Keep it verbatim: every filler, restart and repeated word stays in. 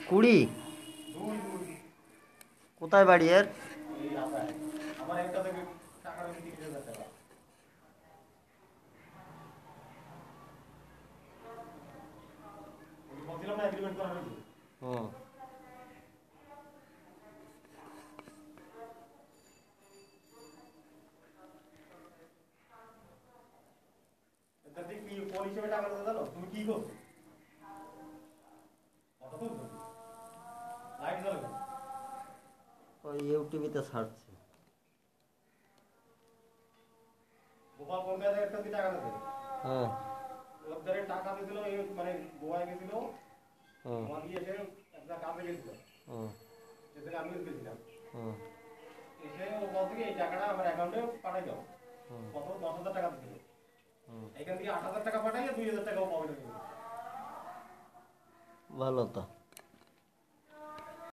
কুড়ি? কোথায় বাড়ি এর? হুম। ওই ইউটিভিতে ছাড়ছে। হ্যাঁ। হুম। হুম। হুম। হুম। ভালো তো।